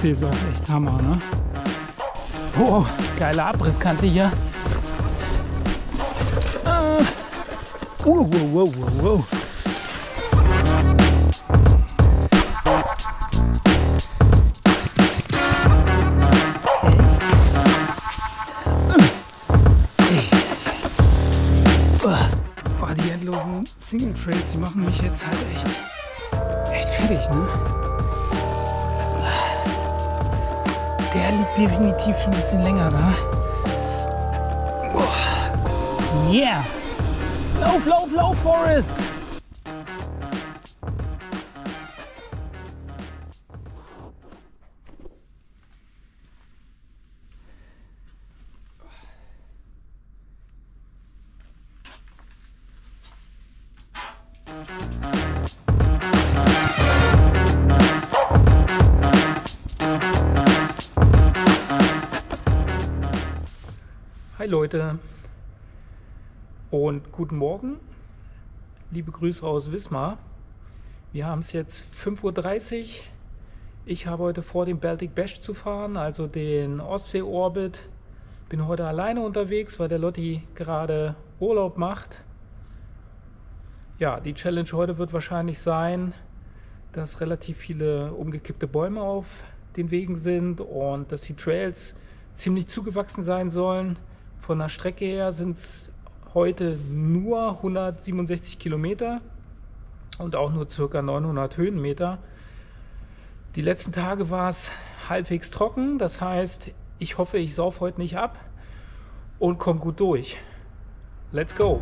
Ostsee ist auch echt Hammer, ne? Oh, geile Abrisskante hier. Wow, wow, wow, wow. Oh, die endlosen Single Trails, die machen mich jetzt halt echt fertig, ne? Der liegt definitiv schon ein bisschen länger da. Oh. Yeah! Lauf, lauf, lauf, Forest! Hi Leute und guten Morgen, liebe Grüße aus Wismar. Wir haben es jetzt 5:30 Uhr. Ich habe heute vor, den Baltic Bash zu fahren, also den Ostsee-Orbit. Bin heute alleine unterwegs, weil der Lotti gerade Urlaub macht. Ja, die Challenge heute wird wahrscheinlich sein, dass relativ viele umgekippte Bäume auf den Wegen sind und dass die Trails ziemlich zugewachsen sein sollen. Von der Strecke her sind es heute nur 167 Kilometer und auch nur ca. 900 Höhenmeter. Die letzten Tage war es halbwegs trocken, das heißt, ich hoffe, ich sauf heute nicht ab und komme gut durch. Let's go!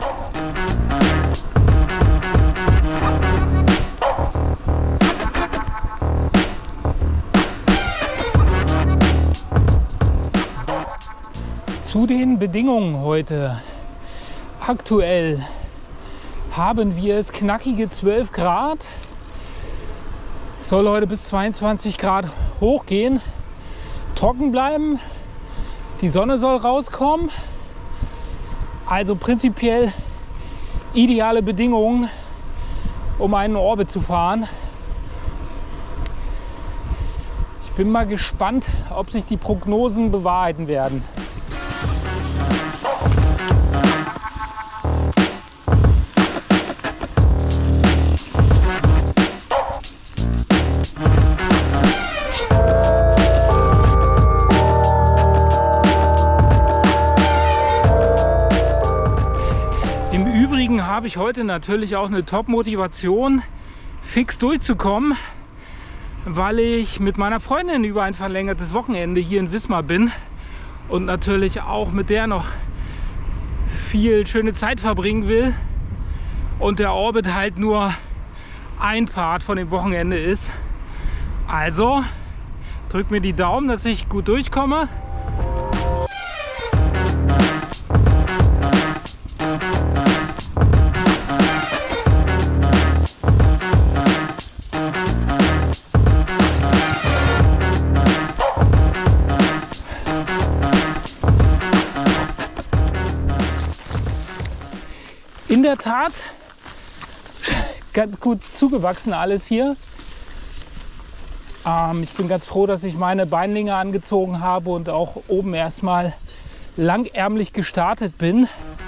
Zu den Bedingungen heute. Aktuell haben wir es knackige 12 Grad. Soll heute bis 22 Grad hochgehen. Trocken bleiben. Die Sonne soll rauskommen. Also prinzipiell ideale Bedingungen, um einen Orbit zu fahren. Ich bin mal gespannt, ob sich die Prognosen bewahrheiten werden. Habe ich heute natürlich auch eine Top-Motivation, fix durchzukommen, weil ich mit meiner Freundin über ein verlängertes Wochenende hier in Wismar bin und natürlich auch mit der noch viel schöne Zeit verbringen will und der Orbit halt nur ein Part von dem Wochenende ist. Also drückt mir die Daumen, dass ich gut durchkomme. In der Tat ganz gut zugewachsen alles hier. Ich bin ganz froh, dass ich meine Beinlinge angezogen habe und auch oben erstmal langärmlich gestartet bin.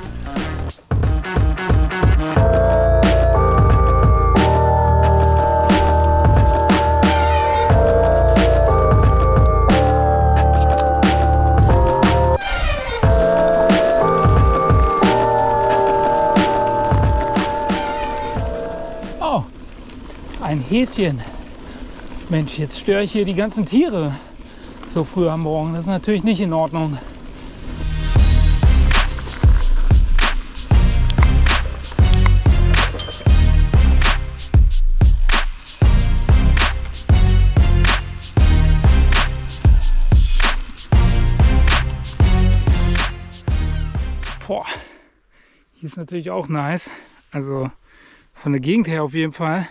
Ein Häschen. Mensch, jetzt störe ich hier die ganzen Tiere so früh am Morgen. Das ist natürlich nicht in Ordnung. Boah, hier ist natürlich auch nice. Also von der Gegend her auf jeden Fall.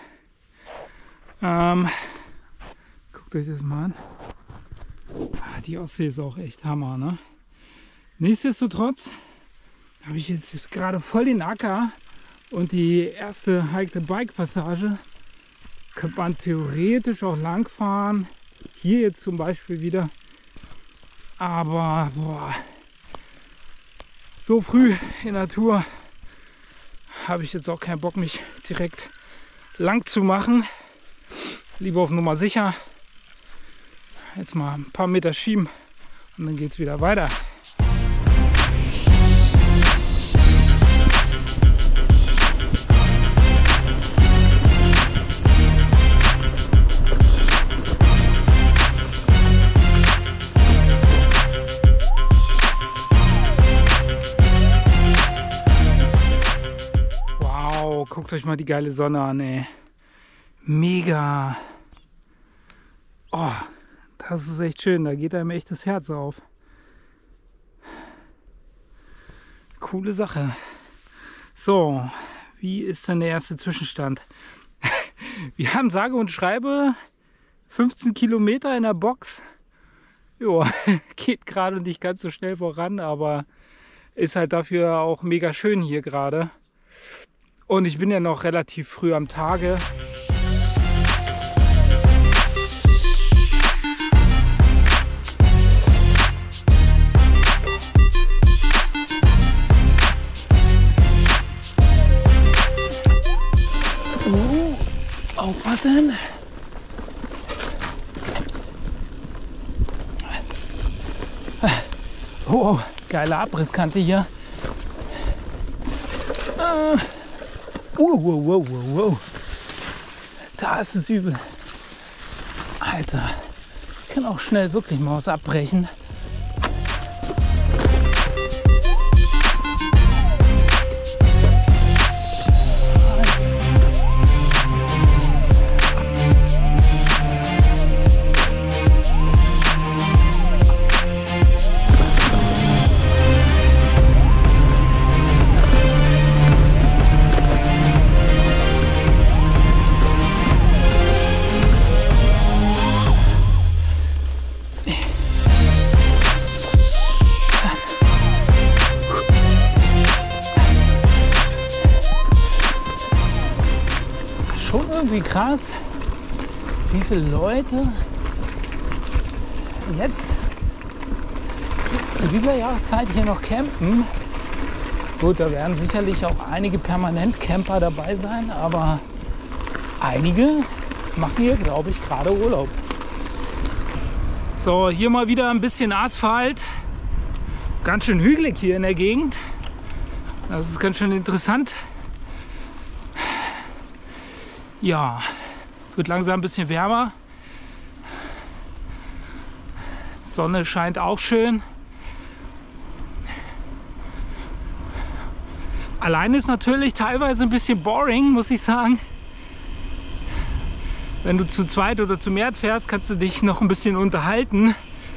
Guckt euch das mal an. Die Ostsee ist auch echt Hammer, ne? Nichtsdestotrotz habe ich jetzt gerade voll den Acker und die erste Hike-the-Bike-Passage könnte man theoretisch auch lang fahren. Hier jetzt zum Beispiel wieder. Aber boah, so früh in der Tour habe ich jetzt auch keinen Bock, mich direkt lang zu machen. Lieber auf Nummer sicher. Jetzt mal ein paar Meter schieben und dann geht es wieder weiter. Wow, guckt euch mal die geile Sonne an, ey. Mega. Oh, das ist echt schön. Da geht einem echt das Herz auf. Coole Sache. So, wie ist denn der erste Zwischenstand? Wir haben sage und schreibe 15 Kilometer in der Box. Jo, geht gerade nicht ganz so schnell voran, aber ist halt dafür auch mega schön hier gerade. Und ich bin ja noch relativ früh am Tage. Aufpassen! Oh, geile Abrisskante hier. Wow. Da ist es übel. Alter, ich kann auch schnell wirklich mal was abbrechen. Schon irgendwie krass, wie viele Leute jetzt zu dieser Jahreszeit hier noch campen. Gut, da werden sicherlich auch einige Permanent-Camper dabei sein, aber einige machen hier, glaube ich, gerade Urlaub. So, hier mal wieder ein bisschen Asphalt. Ganz schön hügelig hier in der Gegend. Das ist ganz schön interessant. Ja, wird langsam ein bisschen wärmer. Sonne scheint auch schön. Alleine ist natürlich teilweise ein bisschen boring, muss ich sagen. Wenn du zu zweit oder zu mehr fährst, kannst du dich noch ein bisschen unterhalten.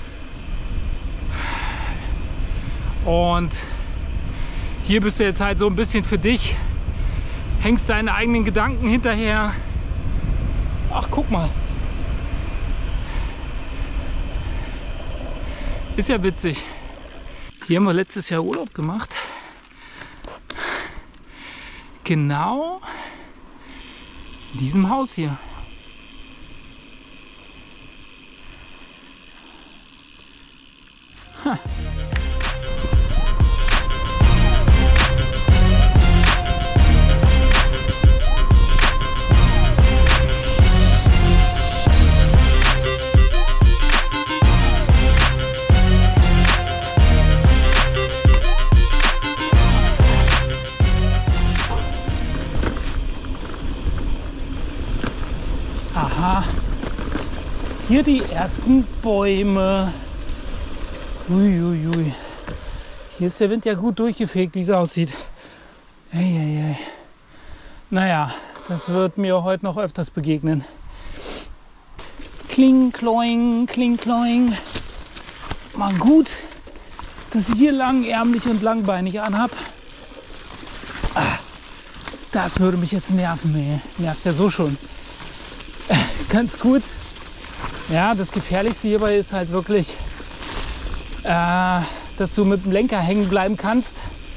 Und hier bist du jetzt halt so ein bisschen für dich. Hängst deine eigenen Gedanken hinterher. Ach, guck mal. Ist ja witzig. Hier haben wir letztes Jahr Urlaub gemacht. Genau in diesem Haus hier. Ha. Aha, hier die ersten Bäume. Uiuiui. Hier ist der Wind ja gut durchgefegt, wie es aussieht. Ei. Naja, das wird mir heute noch öfters begegnen. Kling, kloing, kling, kloing. Mal gut, dass ich hier langärmlich und langbeinig anhab. Das würde mich jetzt nerven, ey. Nervt ja so schon. Ganz gut. Ja, das Gefährlichste hierbei ist halt wirklich, dass du mit dem Lenker hängen bleiben kannst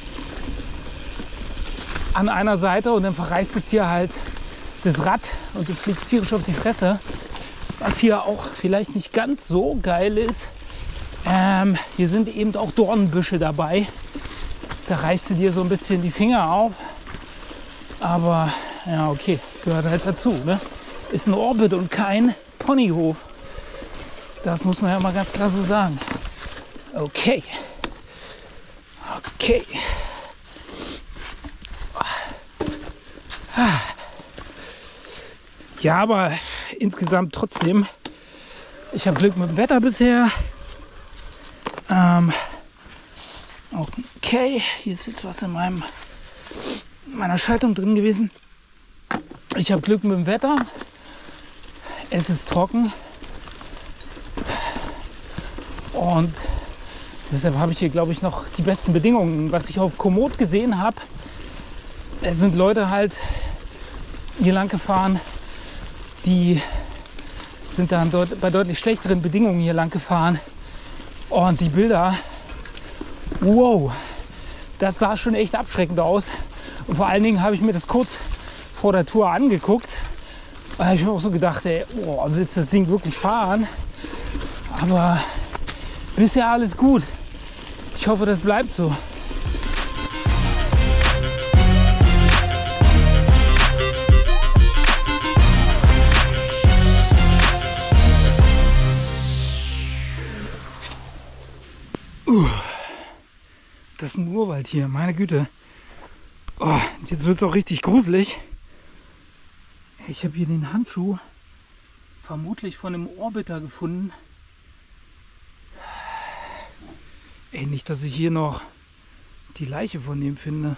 an einer Seite und dann verreißt es dir halt das Rad und du fliegst tierisch auf die Fresse. Was hier auch vielleicht nicht ganz so geil ist, hier sind eben auch Dornenbüsche dabei. Da reißt du dir so ein bisschen die Finger auf. Aber ja, okay, gehört halt dazu. Ne? Ist ein Orbit und kein Ponyhof. Das muss man ja mal ganz klar so sagen. Okay. Okay. Ja, aber insgesamt trotzdem, ich habe Glück mit dem Wetter bisher. Okay, hier ist jetzt was in meiner Schaltung drin gewesen. Ich habe Glück mit dem Wetter. Es ist trocken. Und deshalb habe ich hier, glaube ich, noch die besten Bedingungen. Was ich auf Komoot gesehen habe, sind Leute halt hier lang gefahren, die sind dann dort bei deutlich schlechteren Bedingungen hier lang gefahren. Und die Bilder, wow, das sah schon echt abschreckend aus. Und vor allen Dingen habe ich mir das kurz vor der Tour angeguckt. Da habe ich mir auch so gedacht, ey, oh, willst du das Ding wirklich fahren? Aber bisher alles gut. Ich hoffe, das bleibt so. Das ist ein Urwald hier, meine Güte. Oh, jetzt wird es auch richtig gruselig. Ich habe hier den Handschuh vermutlich von einem Orbiter gefunden. Ey, nicht, dass ich hier noch die Leiche von dem finde.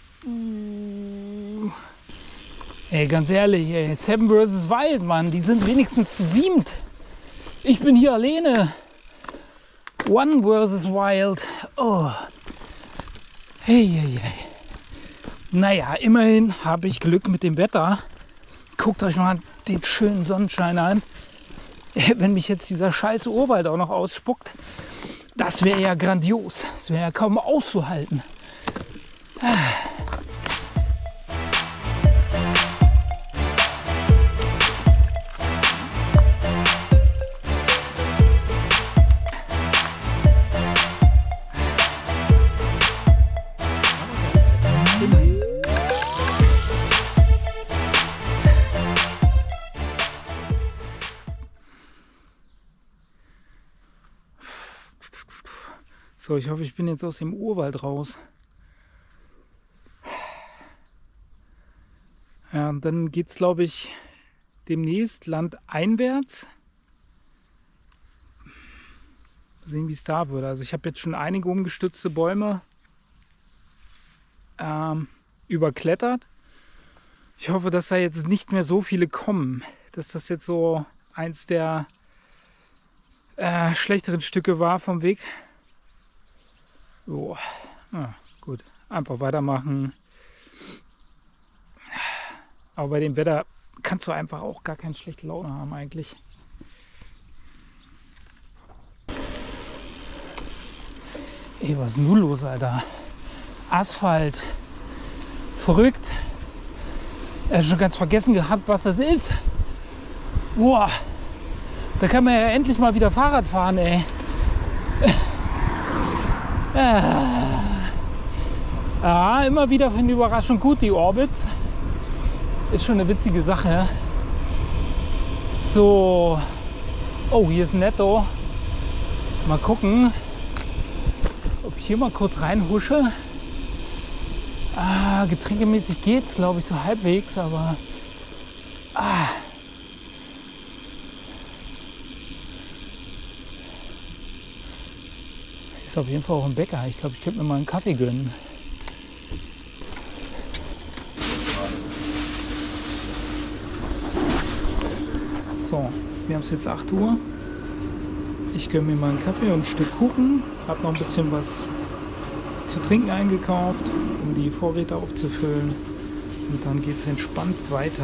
Ey, ganz ehrlich, ey, Seven vs. Wild, Mann, die sind wenigstens zu siebt. Ich bin hier alleine. One vs. Wild. Oh. Hey, hey, hey. Naja, immerhin habe ich Glück mit dem Wetter. Guckt euch mal den schönen Sonnenschein an. Wenn mich jetzt dieser scheiße Urwald auch noch ausspuckt, das wäre ja grandios. Das wäre ja kaum auszuhalten. So, ich hoffe, ich bin jetzt aus dem Urwald raus. Ja, und dann geht es, glaube ich, demnächst landeinwärts. Mal sehen, wie es da wird. Also ich habe jetzt schon einige umgestürzte Bäume überklettert. Ich hoffe, dass da jetzt nicht mehr so viele kommen. Dass das jetzt so eins der schlechteren Stücke war vom Weg. So, ja, gut, einfach weitermachen. Aber bei dem Wetter kannst du einfach auch gar keine schlechte Laune haben eigentlich. Ey, was ist denn nun los, Alter? Asphalt. Verrückt. Ich habe schon ganz vergessen gehabt, was das ist. Boah, da kann man ja endlich mal wieder Fahrrad fahren, ey. Ja, immer wieder für eine Überraschung gut, die Orbits. Ist schon eine witzige Sache. So. Oh, hier ist Netto. Mal gucken, ob ich hier mal kurz reinhusche. Getränkemäßig geht's, glaube ich, so halbwegs, aber. Ist auf jeden Fall auch ein Bäcker. Ich glaube, ich könnte mir mal einen Kaffee gönnen. So, wir haben es jetzt 8 Uhr. Ich gönne mir mal einen Kaffee und ein Stück Kuchen. Habe noch ein bisschen was zu trinken eingekauft, um die Vorräte aufzufüllen. Und dann geht es entspannt weiter.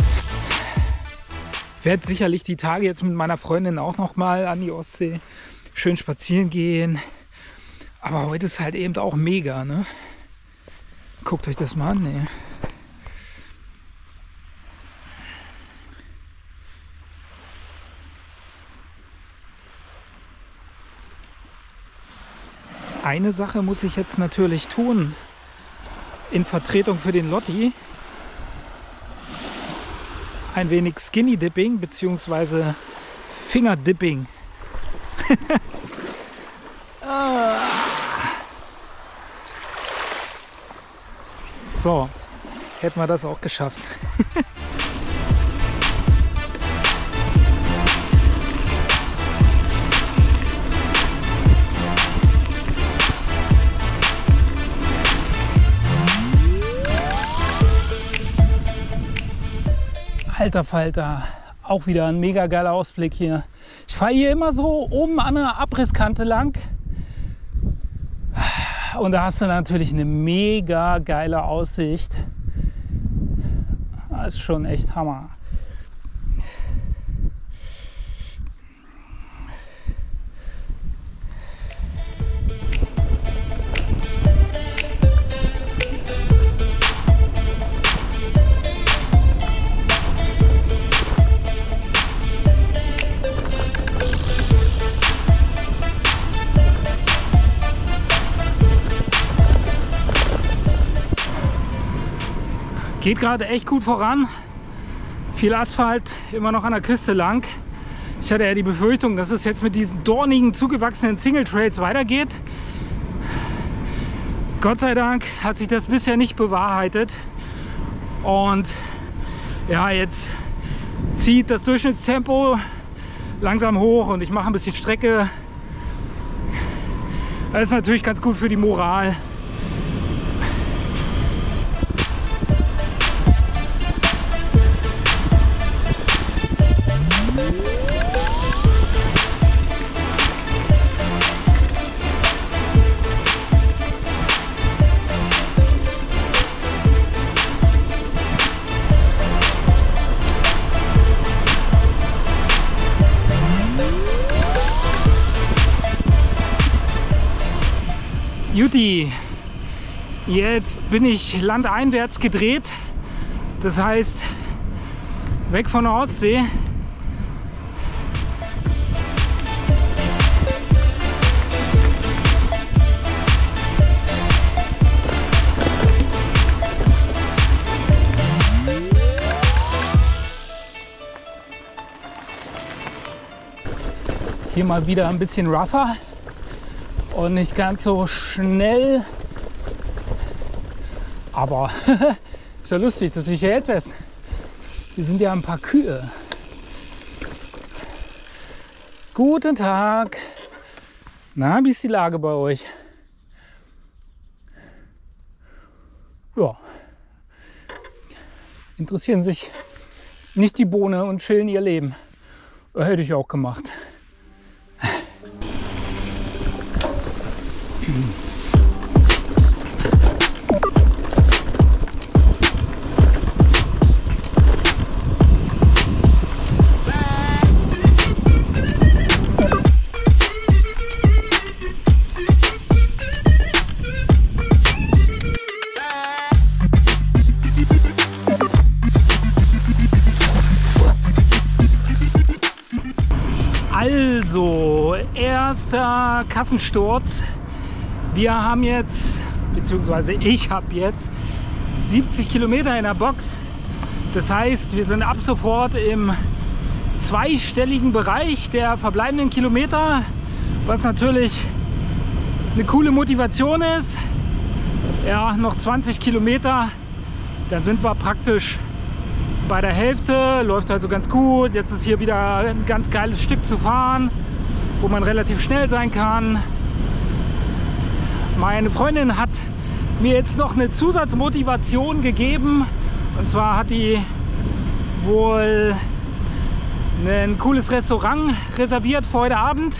Ich werde sicherlich die Tage jetzt mit meiner Freundin auch noch mal an die Ostsee. schön spazieren gehen. Aber heute ist halt eben auch mega, ne? Guckt euch das mal an, ne? Eine Sache muss ich jetzt natürlich tun, in Vertretung für den Lotti. Ein wenig Skinny Dipping bzw. Finger Dipping. So, hätten wir das auch geschafft. Alter Falter, auch wieder ein mega geiler Ausblick hier. Ich fahre hier immer so oben an der Abrisskante lang und da hast du natürlich eine mega geile Aussicht. Das ist schon echt Hammer. Geht gerade echt gut voran. Viel Asphalt, immer noch an der Küste lang. Ich hatte ja die Befürchtung, dass es jetzt mit diesen dornigen, zugewachsenen Single Trails weitergeht. Gott sei Dank hat sich das bisher nicht bewahrheitet. Und ja, jetzt zieht das Durchschnittstempo langsam hoch und ich mache ein bisschen Strecke. Das ist natürlich ganz gut für die Moral. Juti, jetzt bin ich landeinwärts gedreht, das heißt weg von der Ostsee. Hier mal wieder ein bisschen rougher. Und nicht ganz so schnell, aber ist ja lustig, dass ich ja jetzt esse. Hier sind ja ein paar Kühe. Guten Tag. Na, wie ist die Lage bei euch? Ja. Interessieren sich nicht die Bohne und chillen ihr Leben. Hätte ich auch gemacht. Also, erster Kassensturz. Wir haben jetzt, beziehungsweise ich habe jetzt 70 Kilometer in der Box. Das heißt, wir sind ab sofort im zweistelligen Bereich der verbleibenden Kilometer, was natürlich eine coole Motivation ist. Ja, noch 20 Kilometer, dann sind wir praktisch bei der Hälfte, läuft also ganz gut. Jetzt ist hier wieder ein ganz geiles Stück zu fahren, wo man relativ schnell sein kann. Meine Freundin hat mir jetzt noch eine Zusatzmotivation gegeben. Und zwar hat die wohl ein cooles Restaurant reserviert für heute Abend.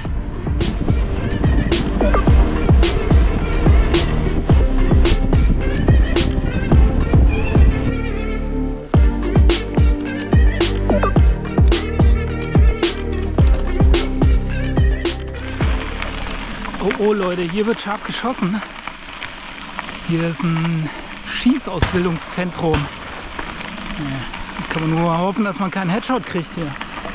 Oh Leute, hier wird scharf geschossen. Hier ist ein Schießausbildungszentrum. Ja, kann man nur hoffen, dass man keinen Headshot kriegt hier.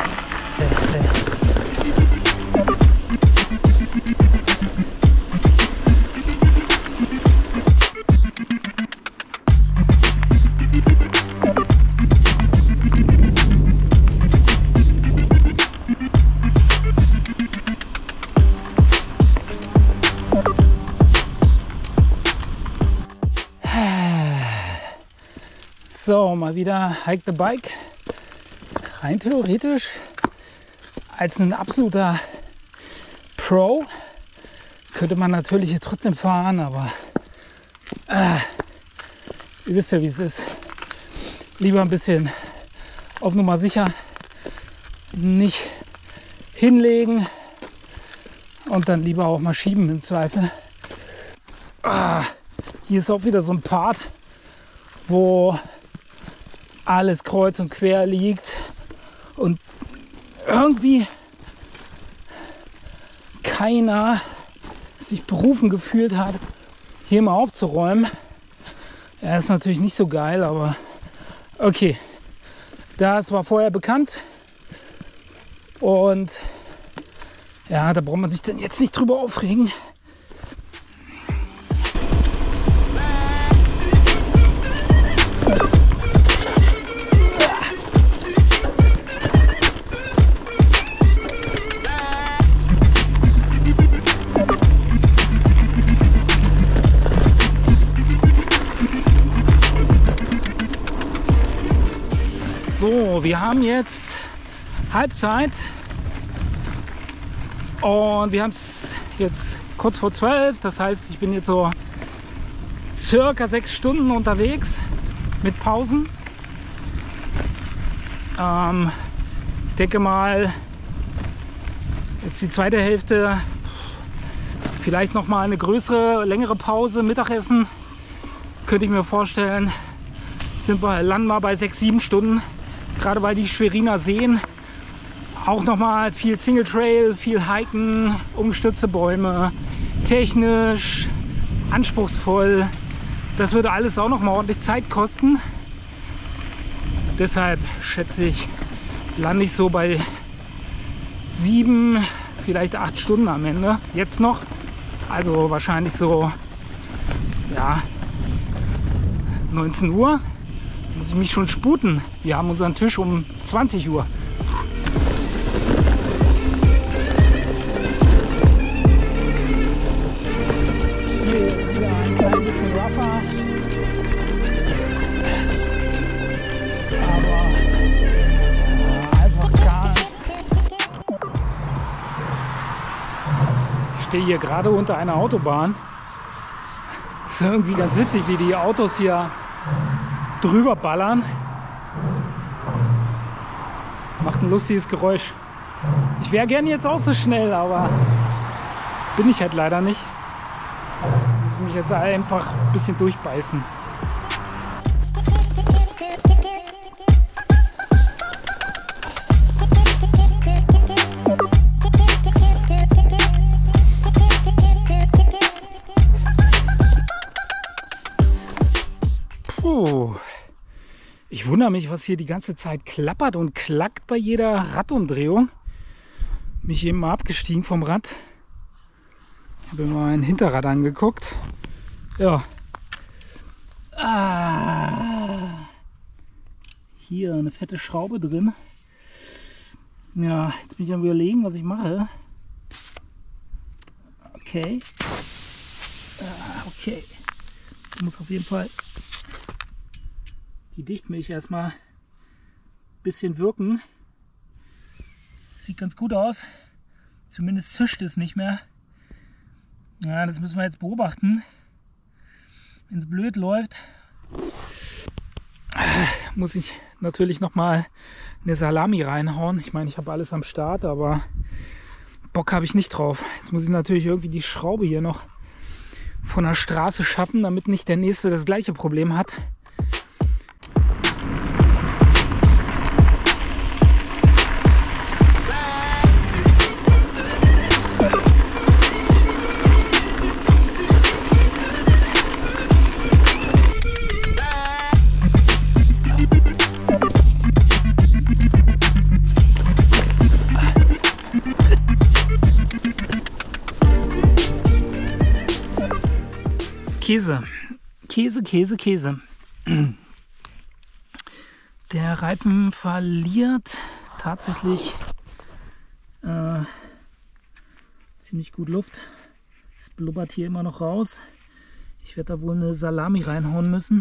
So, mal wieder Hike the Bike. Rein theoretisch als ein absoluter Pro könnte man natürlich hier trotzdem fahren, aber ihr wisst ja, wie es ist. Lieber ein bisschen auf Nummer sicher, nicht hinlegen und dann lieber auch mal schieben im Zweifel. Hier ist auch wieder so ein Part, wo alles kreuz und quer liegt und irgendwie keiner sich berufen gefühlt hat, hier mal aufzuräumen. Ja, ist natürlich nicht so geil, aber okay. Das war vorher bekannt und ja, da braucht man sich dann jetzt nicht drüber aufregen. So, wir haben jetzt Halbzeit und wir haben es jetzt kurz vor 12. Das heißt, ich bin jetzt so circa 6 Stunden unterwegs mit Pausen. Ich denke mal, jetzt die zweite Hälfte, vielleicht noch mal eine größere, längere Pause, Mittagessen, könnte ich mir vorstellen. Landen wir bei 6-7 Stunden. Gerade weil die Schweriner Seen auch nochmal viel Single Trail, viel Hiken, umgestürzte Bäume, technisch, anspruchsvoll. Das würde alles auch nochmal ordentlich Zeit kosten. Deshalb schätze ich, lande ich so bei 7, vielleicht 8 Stunden am Ende. Jetzt noch. Also wahrscheinlich so, ja, 19 Uhr. Muss ich mich schon sputen. Wir haben unseren Tisch um 20 Uhr. Hier ist wieder ein klein bisschen rougher. Aber einfach Gas. Ich stehe hier gerade unter einer Autobahn. Ist irgendwie ganz witzig, wie die Autos hier drüber ballern. Macht ein lustiges Geräusch. Ich wäre gern jetzt auch so schnell, aber bin ich halt leider nicht. Muss mich jetzt einfach ein bisschen durchbeißen. Puh. Ich wundere mich, was hier die ganze Zeit klappert und klackt bei jeder Radumdrehung. Mich eben mal abgestiegen vom Rad. Habe mir mal mein Hinterrad angeguckt. Ja. Hier eine fette Schraube drin. Ja, jetzt bin ich am Überlegen, was ich mache. Okay. Okay. Ich muss auf jeden Fall die Dichtmilch erstmal ein bisschen wirken. Sieht ganz gut aus. Zumindest zischt es nicht mehr. Ja, das müssen wir jetzt beobachten. Wenn es blöd läuft, muss ich natürlich nochmal eine Salami reinhauen. Ich meine, ich habe alles am Start, aber Bock habe ich nicht drauf. Jetzt muss ich natürlich irgendwie die Schraube hier noch von der Straße schaffen, damit nicht der nächste das gleiche Problem hat. Käse. Käse, Käse, Käse. Der Reifen verliert tatsächlich ziemlich gut Luft. Es blubbert hier immer noch raus. Ich werde da wohl eine Salami reinhauen müssen.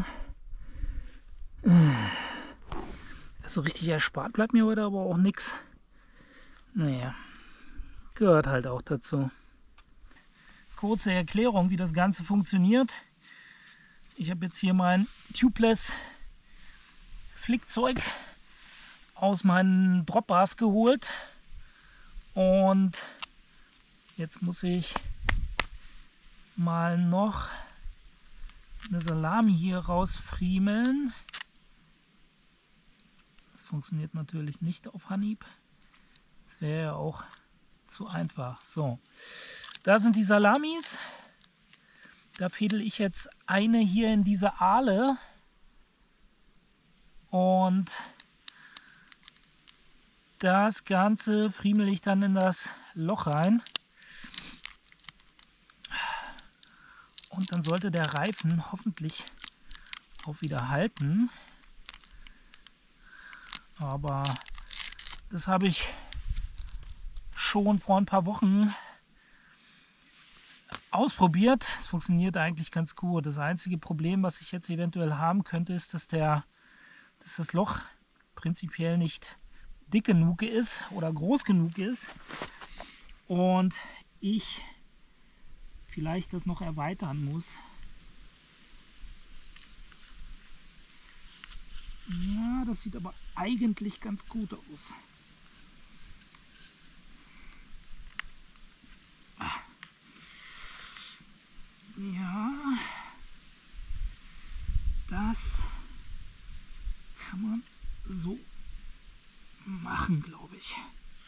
So richtig erspart bleibt mir heute aber auch nichts. Naja, gehört halt auch dazu. Kurze Erklärung, wie das Ganze funktioniert. Ich habe jetzt hier mein Tubeless Flickzeug aus meinen Dropbars geholt und jetzt muss ich mal noch eine Salami hier rausfriemeln. Das funktioniert natürlich nicht auf Anhieb. Das wäre ja auch zu einfach. So, da sind die Salamis. Da fädel ich jetzt eine hier in diese Ahle und das Ganze friemel ich dann in das Loch rein. Und dann sollte der Reifen hoffentlich auch wieder halten. Aber das habe ich schon vor ein paar Wochen ausprobiert. Es funktioniert eigentlich ganz gut. Das einzige Problem, was ich jetzt eventuell haben könnte, ist, dass das Loch prinzipiell nicht dick genug ist oder groß genug ist und ich vielleicht das noch erweitern muss. Ja, das sieht aber eigentlich ganz gut aus. Ja, das kann man so machen, glaube ich.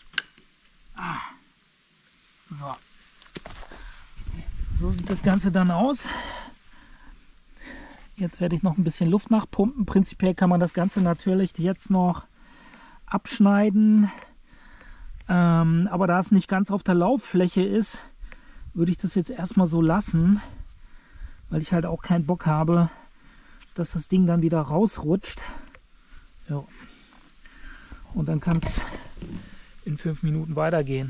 So. So sieht das Ganze dann aus. Jetzt werde ich noch ein bisschen Luft nachpumpen. Prinzipiell kann man das Ganze natürlich jetzt noch abschneiden. Aber da es nicht ganz auf der Lauffläche ist, würde ich das jetzt erstmal so lassen, weil ich halt auch keinen Bock habe, dass das Ding dann wieder rausrutscht. Ja. Und dann kann es in 5 Minuten weitergehen.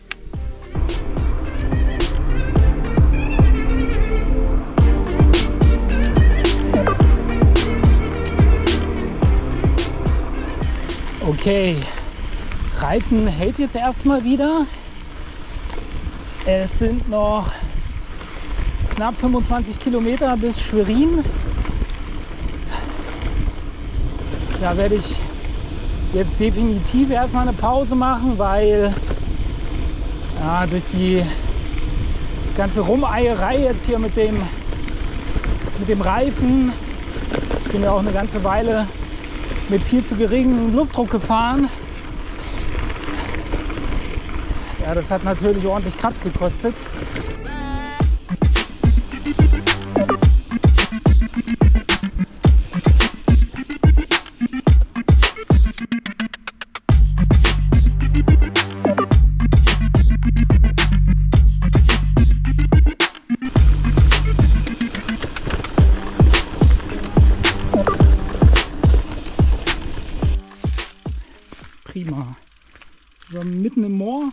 Okay, Reifen hält jetzt erstmal wieder. Es sind noch knapp 25 Kilometer bis Schwerin. Da werde ich jetzt definitiv erstmal eine Pause machen, weil ja, durch die ganze Rumeierei jetzt hier mit dem Reifen, ich bin ja auch eine ganze Weile mit viel zu geringem Luftdruck gefahren. Ja, das hat natürlich ordentlich Kraft gekostet. Prima. So, mitten im Moor.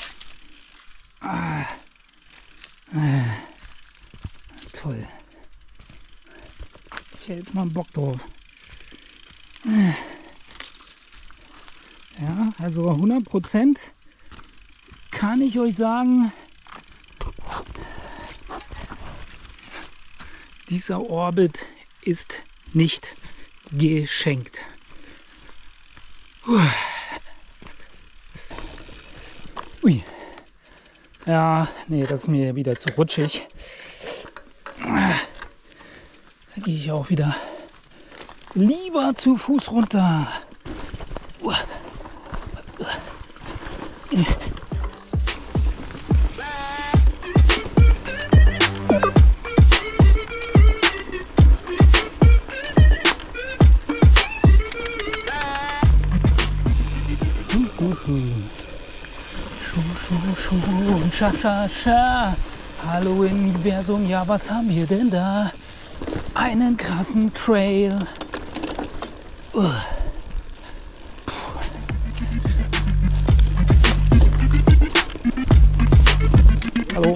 Toll. Ich hätte jetzt mal einen Bock drauf. Ja, also 100% kann ich euch sagen, dieser Orbit ist nicht geschenkt. Ui. Ja, nee, das ist mir wieder zu rutschig. Da gehe ich auch wieder lieber zu Fuß runter. Scha, scha, scha. Hallo Universum, ja, was haben wir denn da? Einen krassen Trail. Hallo.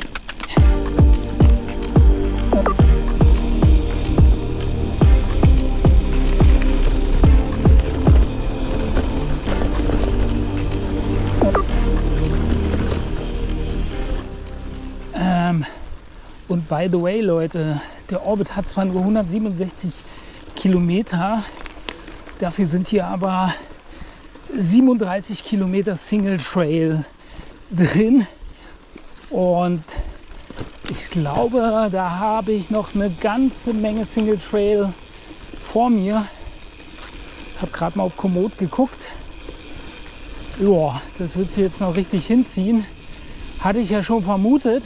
Und by the way, Leute, der Orbit hat zwar nur 167 Kilometer, dafür sind hier aber 37 Kilometer Single Trail drin. Und ich glaube, da habe ich noch eine ganze Menge Single Trail vor mir. Ich habe gerade mal auf Komoot geguckt. Ja, das wird sich jetzt noch richtig hinziehen. Hatte ich ja schon vermutet.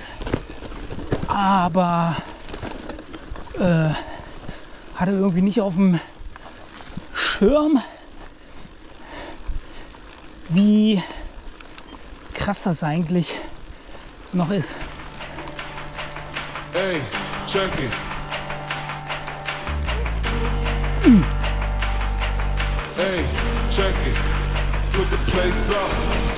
Aber hatte irgendwie nicht auf dem Schirm, wie krass das eigentlich noch ist. Hey, check it. Hey, check it. Put the place up.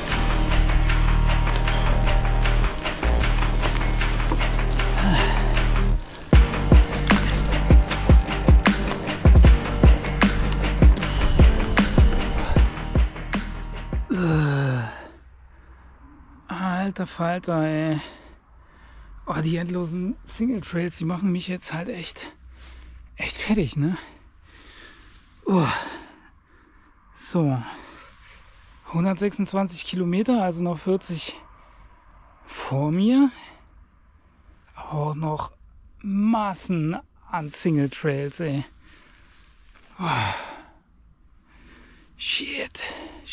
Alter Falter, ey. Oh, die endlosen Single Trails, die machen mich jetzt halt echt fertig, ne? So. 126 Kilometer, also noch 40 vor mir. Auch noch Massen an Single Trails, ey. Shit.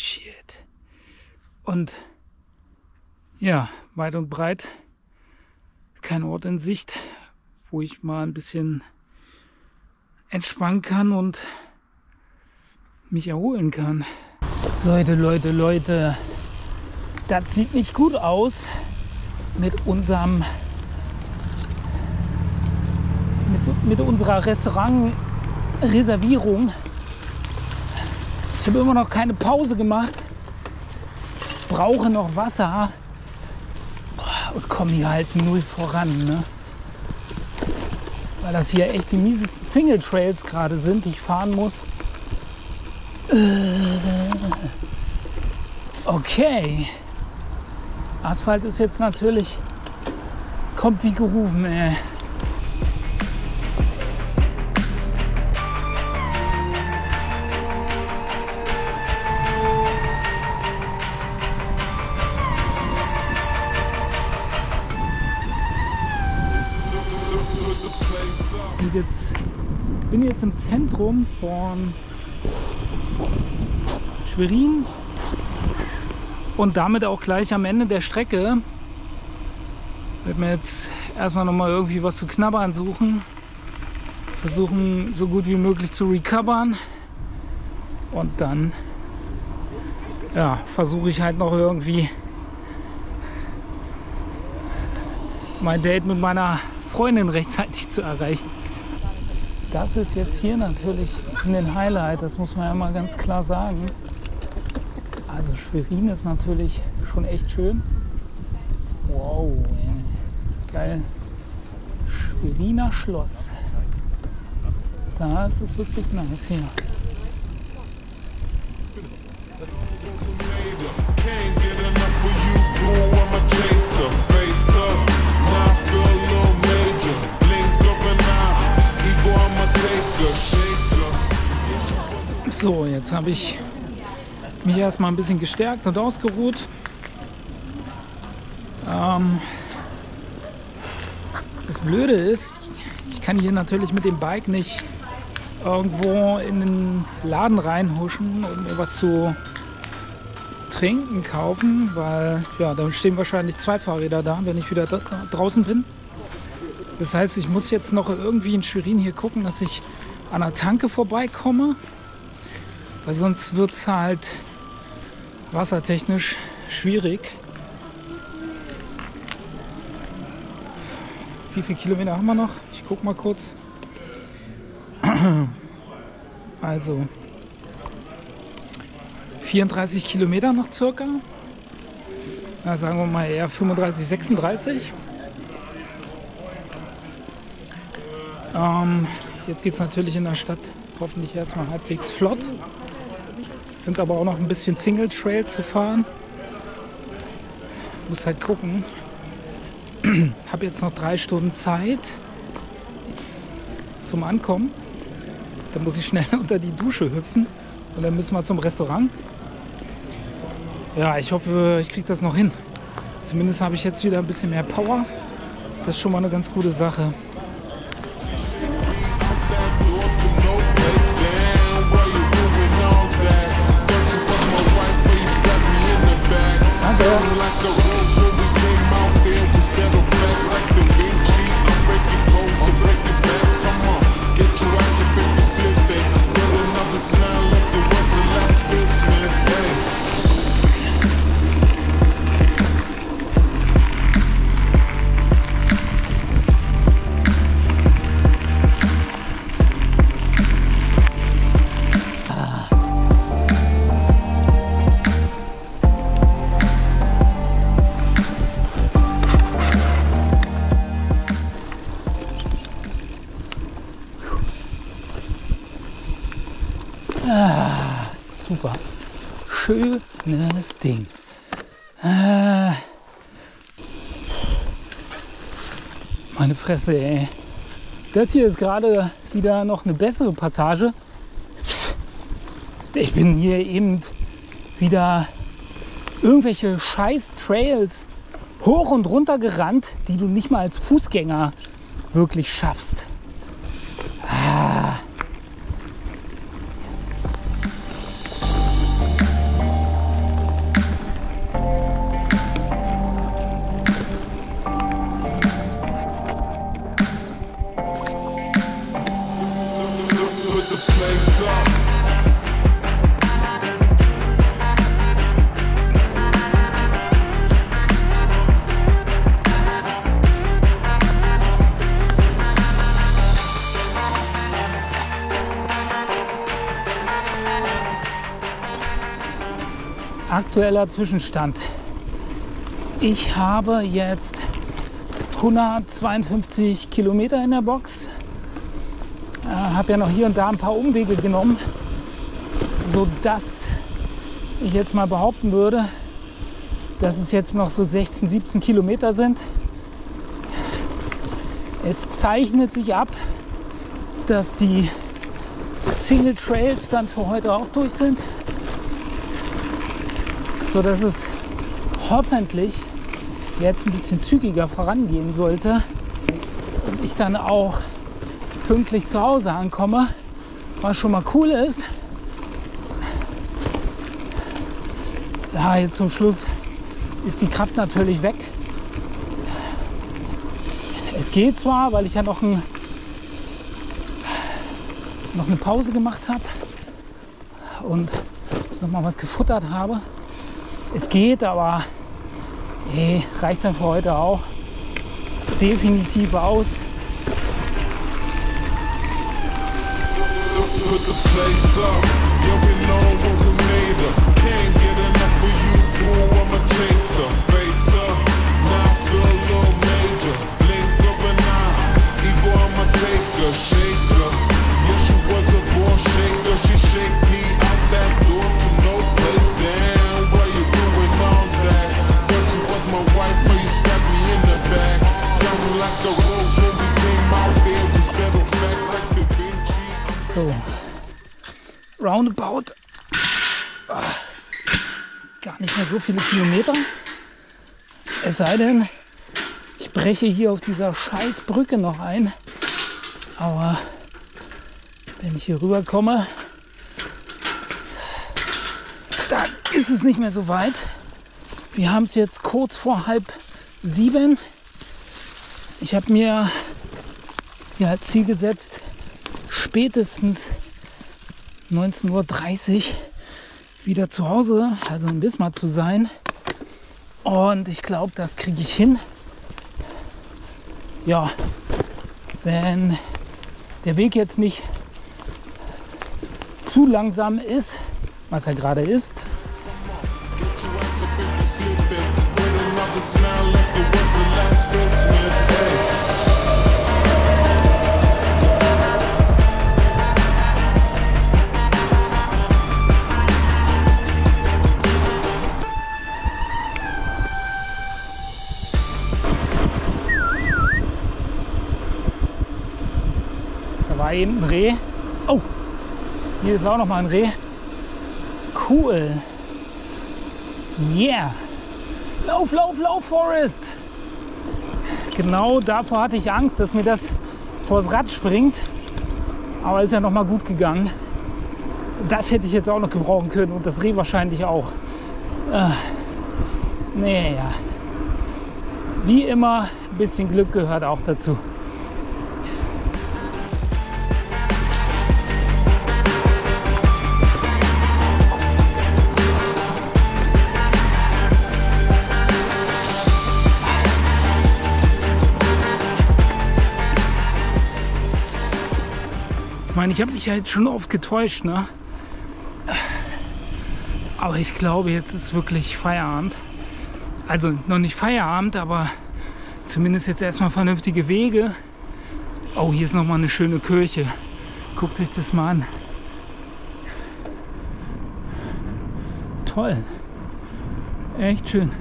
Und ja, weit und breit kein Ort in Sicht, wo ich mal ein bisschen entspannen kann und mich erholen kann. Leute, das sieht nicht gut aus mit unserem mit unserer Restaurant-Reservierung. Ich habe immer noch keine Pause gemacht, brauche noch Wasser und komme hier halt null voran, ne? Weil das hier echt die miesesten Single Trails gerade sind, die ich fahren muss. Okay. Asphalt ist jetzt natürlich, kommt wie gerufen, ey. Bin jetzt im Zentrum von Schwerin und damit auch gleich am Ende der Strecke. Ich werde mir jetzt erstmal noch mal irgendwie was zu knabbern suchen, versuchen so gut wie möglich zu recovern und dann ja, versuche ich halt noch irgendwie mein Date mit meiner Freundin rechtzeitig zu erreichen. Das ist jetzt hier natürlich ein Highlight, das muss man ja mal ganz klar sagen. Also Schwerin ist natürlich schon echt schön. Wow, ey. Geil. Schweriner Schloss. Da ist es wirklich nice hier. So, jetzt habe ich mich erstmal ein bisschen gestärkt und ausgeruht. Das Blöde ist, ich kann hier natürlich mit dem Bike nicht irgendwo in den Laden reinhuschen und mir was zu trinken kaufen, weil ja, da stehen wahrscheinlich 2 Fahrräder da, wenn ich wieder draußen bin. Das heißt, ich muss jetzt noch irgendwie in Schwerin hier gucken, dass ich an der Tanke vorbeikomme. Weil sonst wird es halt wassertechnisch schwierig. Wie viele Kilometer haben wir noch? Ich guck mal kurz. Also 34 Kilometer noch circa. Na, sagen wir mal eher 35, 36. Jetzt geht es natürlich in der Stadt hoffentlich erstmal halbwegs flott. Es sind aber auch noch ein bisschen Single Trail zu fahren. Muss halt gucken. Habe jetzt noch 3 Stunden Zeit zum Ankommen. Dann muss ich schnell unter die Dusche hüpfen und dann müssen wir zum Restaurant. Ja, ich hoffe, ich kriege das noch hin. Zumindest habe ich jetzt wieder ein bisschen mehr Power. Das ist schon mal eine ganz gute Sache. Super. Schönes Ding. Meine Fresse, ey. Das hier ist gerade wieder noch eine bessere Passage. Ich bin hier eben wieder irgendwelche scheiß Trails hoch und runter gerannt, die du nicht mal als Fußgänger wirklich schaffst. Aktueller Zwischenstand. Ich habe jetzt 152 Kilometer in der Box. Habe ja noch hier und da ein paar Umwege genommen, sodass ich jetzt mal behaupten würde, dass es jetzt noch so 16, 17 Kilometer sind. Es zeichnet sich ab, dass die Single Trails dann für heute auch durch sind, so dass es hoffentlich jetzt ein bisschen zügiger vorangehen sollte und ich dann auch pünktlich zu Hause ankomme, was schon mal cool ist. Ja, jetzt zum Schluss ist die Kraft natürlich weg. Es geht zwar, weil ich ja noch eine Pause gemacht habe und noch mal was gefuttert habe. Es geht, aber reicht dann für heute auch definitiv aus. So, roundabout gar nicht mehr so viele Kilometer. Es sei denn, ich breche hier auf dieser scheiß Brücke noch ein. Aber wenn ich hier rüber komme, dann ist es nicht mehr so weit. Wir haben es jetzt kurz vor 6:30. Ich habe mir ja als Ziel gesetzt, spätestens 19:30 Uhr wieder zu Hause, also in Wismar zu sein. Und ich glaube, das kriege ich hin. ja, wenn der Weg jetzt nicht zu langsam ist, was er gerade ist, da war eben ein Reh. Oh, hier ist auch noch mal ein Reh. Cool. Yeah. Lauf, lauf, lauf, Forrest. Genau davor hatte ich Angst, dass mir das vors Rad springt. Aber ist ja noch mal gut gegangen. Das hätte ich jetzt auch noch gebrauchen können und das Reh wahrscheinlich auch. Nee, ja. Wie immer, ein bisschen Glück gehört auch dazu. Ich meine, ich habe mich ja jetzt schon oft getäuscht, ne? Aber ich glaube, jetzt ist wirklich Feierabend. Also noch nicht Feierabend, aber zumindest jetzt erstmal vernünftige Wege. Oh, hier ist noch mal eine schöne Kirche. Guckt euch das mal an. Toll. Echt schön.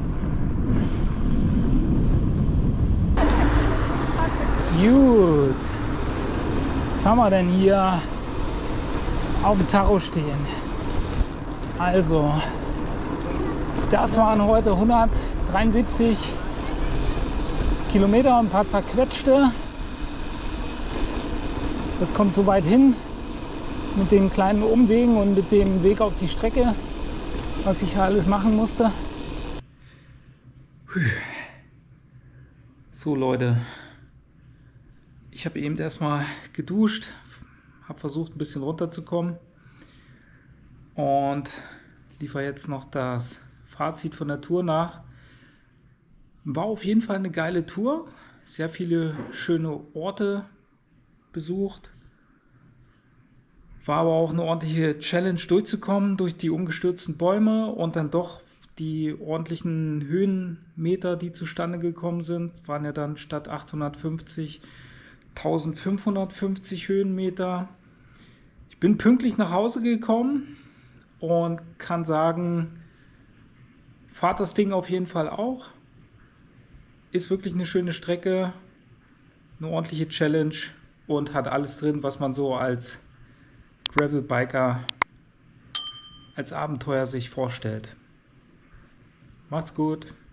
Gut. Was haben wir denn hier auf dem Tacho stehen? Also, das waren heute 173 Kilometer und ein paar zerquetschte. Das kommt so weit hin mit den kleinen Umwegen und mit dem Weg auf die Strecke, was ich hier alles machen musste. So Leute, ich habe eben erstmal geduscht, habe versucht ein bisschen runterzukommen und liefere jetzt noch das Fazit von der Tour nach. War auf jeden Fall eine geile Tour, sehr viele schöne Orte besucht. War aber auch eine ordentliche Challenge durchzukommen durch die umgestürzten Bäume und dann doch die ordentlichen Höhenmeter, die zustande gekommen sind, waren ja dann statt 850 1550 Höhenmeter. Ich bin pünktlich nach Hause gekommen und kann sagen, fahrt das Ding auf jeden Fall auch. Ist wirklich eine schöne Strecke, eine ordentliche Challenge und hat alles drin, was man so als Gravelbiker, als Abenteuer sich vorstellt. Macht's gut!